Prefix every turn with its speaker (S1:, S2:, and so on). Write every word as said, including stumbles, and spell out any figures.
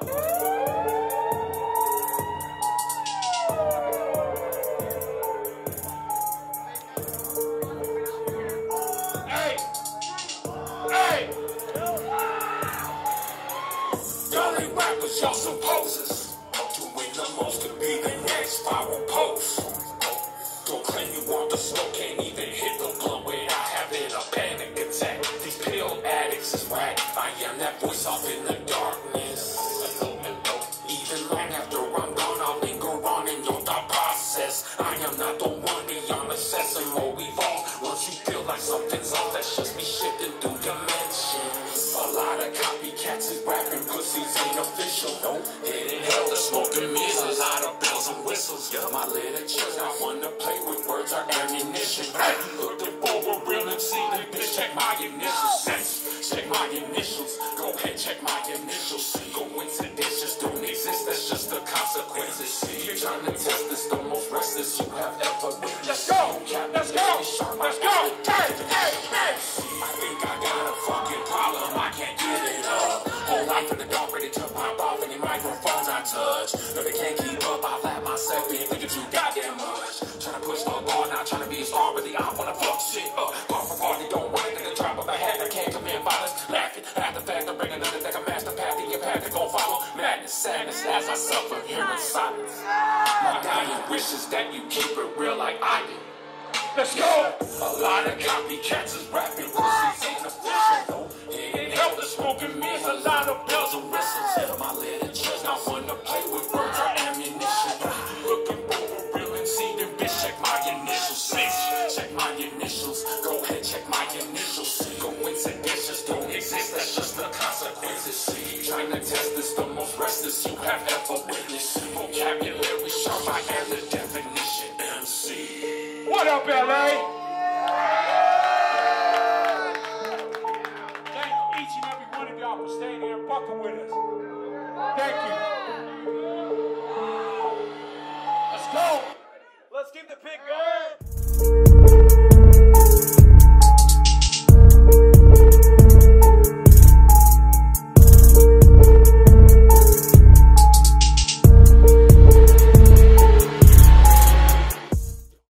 S1: Y'all some posers, doing the most to be the next viral post. Don't claim you want the smoke, can't even hit the blunt without having a panic attack. These pill addicts is whack. I am that voice off in the darkness. Even long after I'm gone, I'll linger on in your thought process. I am not the one beyond assessing or evolve. Once you feel like something's off, that's just me shifting through dimensions. A lot of copycats is rapping, pussies ain't official. No, it ain't hell, the smoking mirrors, a lot of bells and whistles. Yeah, my literature's not one to play with words or ammunition. Looking for a real M C, then bitch, check my initials. Sense, check my initials. Go ahead, check my initials. Coincidences don't exist, that's just the consequences. You're trying to test this, the most restless you have ever witnessed. Let's go, let's go, let's go. Hey, hey, hey. I think I got a fucking problem, I can't get it up. Whole life in the dark, ready to pop off any microphones I touch. No, they can't keep up, I flat myself in, thinking too goddamn much. Trying to push the bar, not trying to be a star, really I wanna fuck shit up. Bar for party, don't want it, the drop of a hat, I can't commit violence. Laughing at the fact, I'm bringing another thing, a master path, in your path, to go follow. Madness, sadness, as I suffer here in silence. My dying wish is that you keep it real like I did. Let's go! A lot of copycats is rapping, pussies ain't official. It ain't help the smoking means a lot of bells and whistles. Yeah, my literature's not one to play with words or ammunition. Looking for a real M C, then bitch, check my initials. Bitch, check my initials. Go ahead, check my initials. Coincidences don't exist, that's just the consequences. Trying to test this, the most restless you have ever witnessed. Vocabulary sharp, I am the definition M C.
S2: What up, L A? Thank each and every one of y'all for staying here and fucking with us. Thank you. Let's go.
S3: Let's keep the pit going.